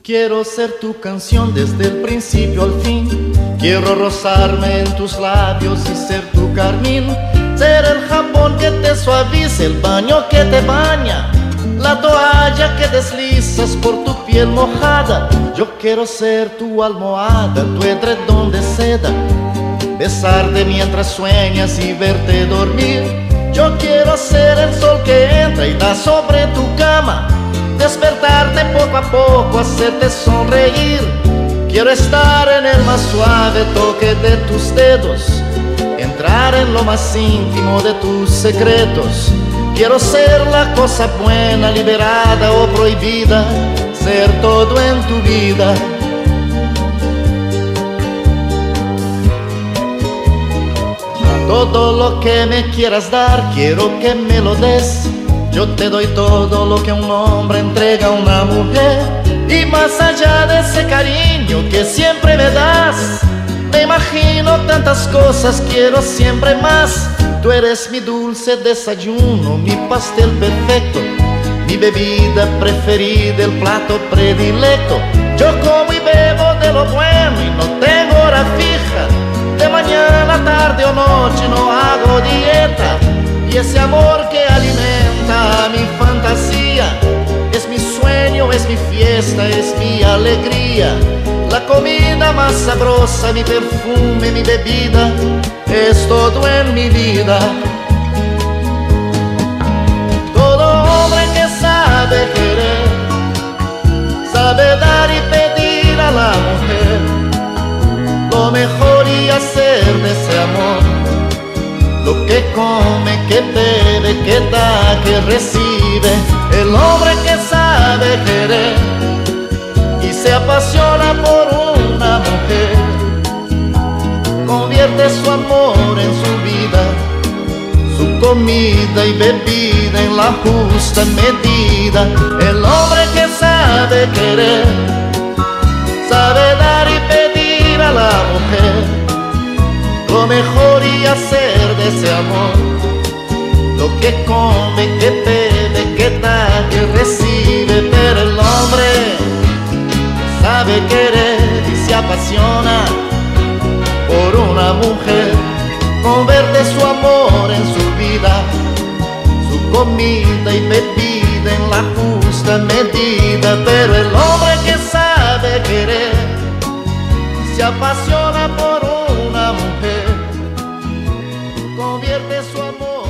Quiero ser tu canción desde el principio al fin. Quiero rozarme en tus labios y ser tu carmín. Ser el jabón que te suaviza, el baño que te baña, la toalla que deslizas por tu piel mojada. Yo quiero ser tu almohada, tu edredón de seda, besarte mientras sueñas y verte dormir. Yo quiero ser el sol que entra y da sobre tu cama, despertarte poco a poco, hacerte sonreír. Quiero estar en el más suave toque de tus dedos, entrar en lo más íntimo de tus secretos. Quiero ser la cosa buena, liberada o prohibida, ser todo en tu vida. Todo lo que me quieras dar, quiero que me lo des. Yo te doy todo lo que un hombre entrega a una mujer. Y más allá de ese cariño que siempre me das, me imagino tantas cosas, quiero siempre más. Tú eres mi dulce desayuno, mi pastel perfecto, mi bebida preferida, el plato predilecto. Yo como y bebo de lo bueno y no tengo hora fija. De mañana, tarde o noche no hago dieta. Y ese amor que alimenta mi fantasía es mi sueño, es mi fiesta, es mi alegría. La comida más sabrosa, mi perfume, mi bebida, es todo en mi vida. Todo hombre que sabe querer, sabe dar y pedir a la mujer lo mejor y hacer de ese amor lo que come, que bebe, que da, que recibe. El hombre que sabe querer y se apasiona por una mujer, convierte su amor en su vida, su comida y bebida en la justa medida. El hombre que sabe querer, sabe dar y pedir a la mujer lo mejor y hacer de ese amor lo que come, que bebe, que da, que recibe. Pero el hombre sabe querer y se apasiona por una mujer, convierte su amor en su vida, su comida y bebida en la justa medida. Pero el hombre que sabe querer se apasiona por una mujer, convierte su amor